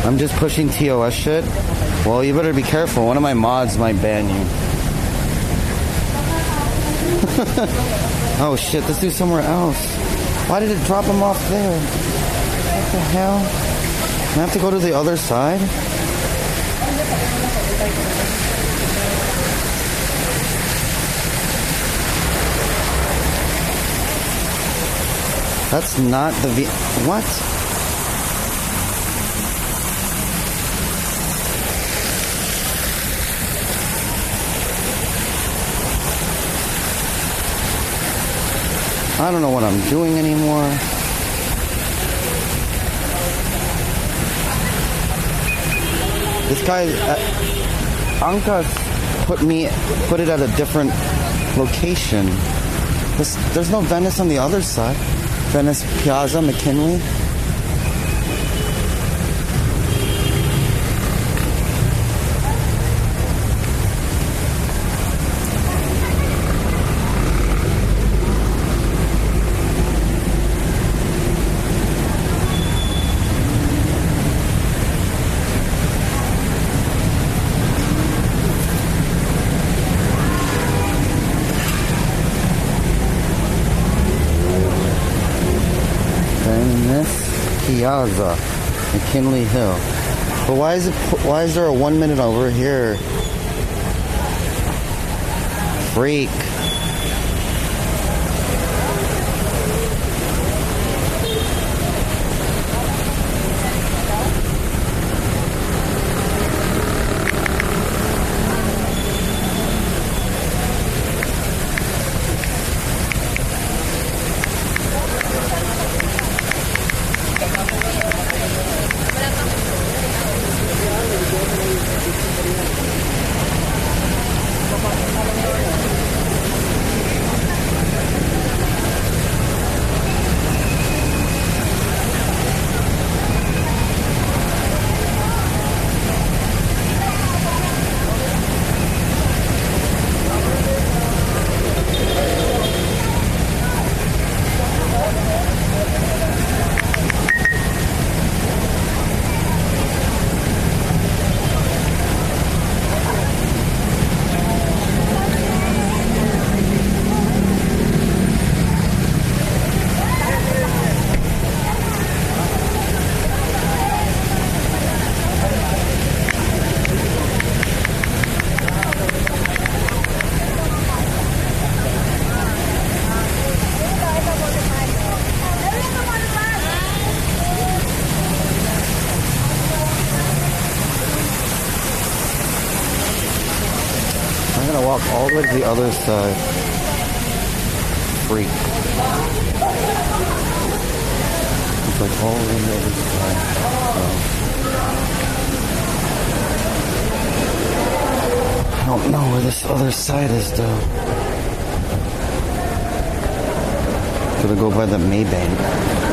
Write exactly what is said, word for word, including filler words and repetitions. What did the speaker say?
I'm just pushing T O S shit. Well, you better be careful. One of my mods might ban you. Oh shit, let's do somewhere else. Why did it drop him off there? What the hell? I have to go to the other side? That's not the V... What? I don't know what I'm doing anymore. This guy, uh, Anka's put me, put it at a different location. This, there's no Venice on the other side. Venice Piazza, McKinley. Piazza, McKinley Hill. But why is it? Why is there a one minute over here? Freak. I'm gonna walk all the way to the other side. Freak. It's like all the way to the other side. So. I don't know where this other side is though. Gonna go by the Maybank.